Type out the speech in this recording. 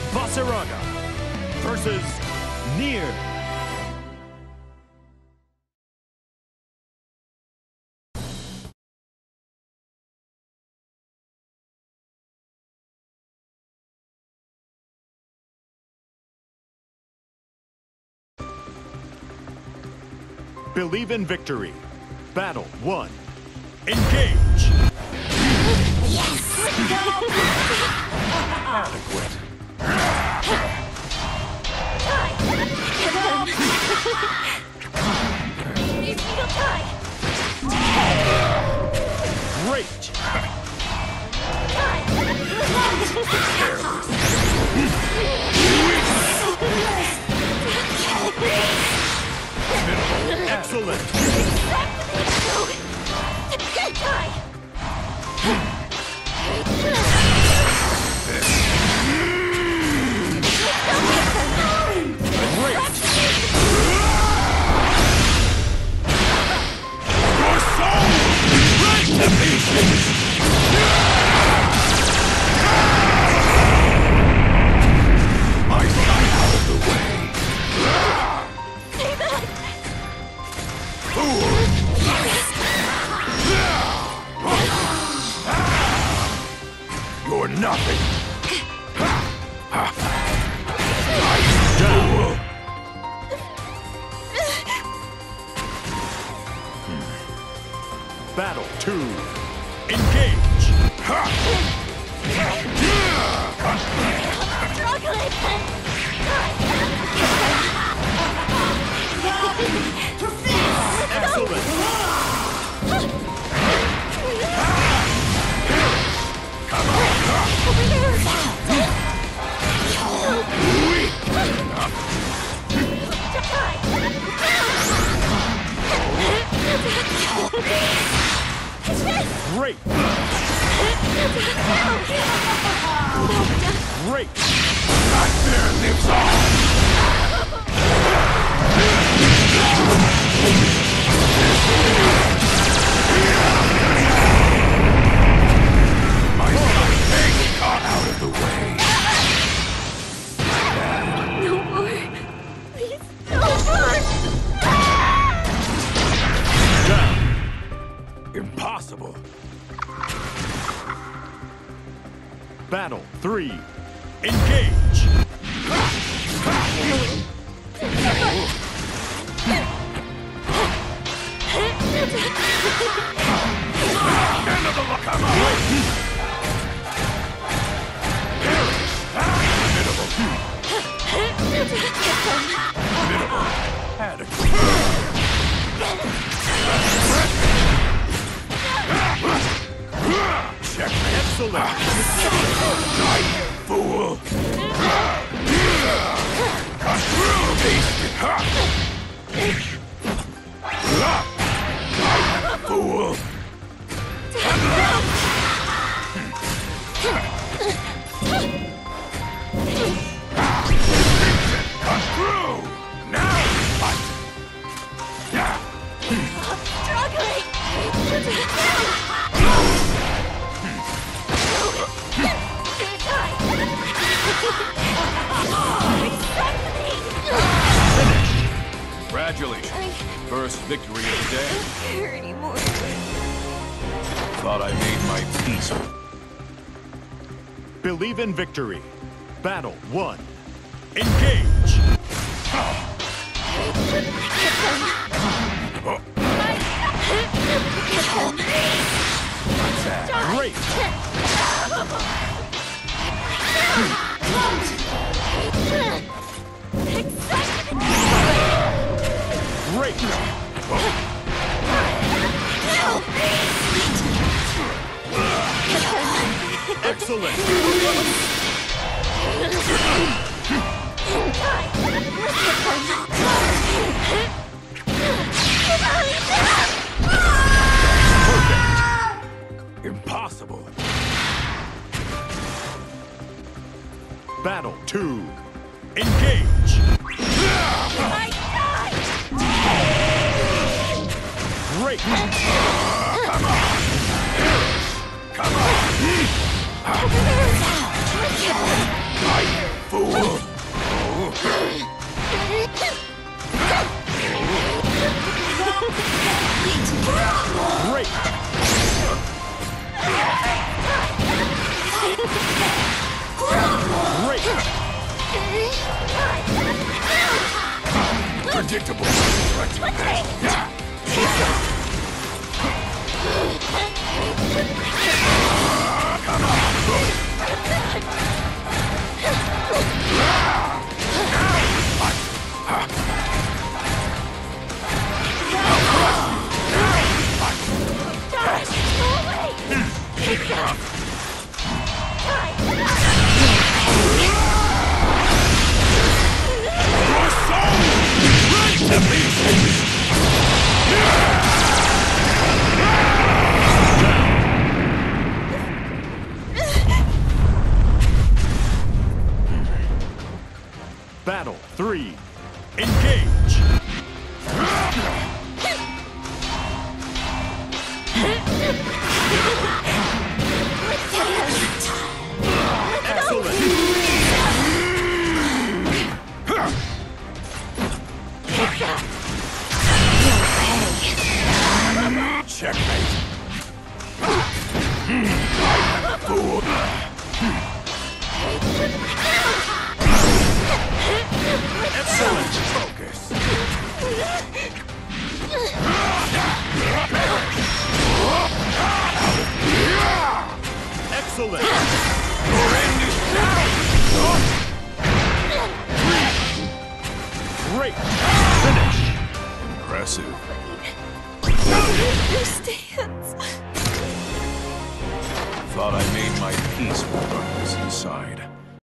Basaraga versus Nier. Believe in victory. Battle 1. Engage! Yes! Adequate. Great! Excellent! You're nothing. Battle 2. Engage! Excellent! Great! Great! Nightmare lives on! My egg got out of the way. No more. Please, no more. Down! Impossible. Battle 3. Engage! End of the luck. Come on. Adequate. Check. Excellent! Night, fool. Taste it. Night, fool. Cut through. Now what? Struggling. Congratulations. First victory of the day. I don't care anymore. Thought I made my peace. Believe in victory. Battle 1. Engage! Great! Great! Excellent! Perfect. Impossible. Battle 2. Engage! Great! Come on. Come on. Fool. Predictable. Battle 3. Engage! Checkmate. Fool. Excellent! Focus. Excellent!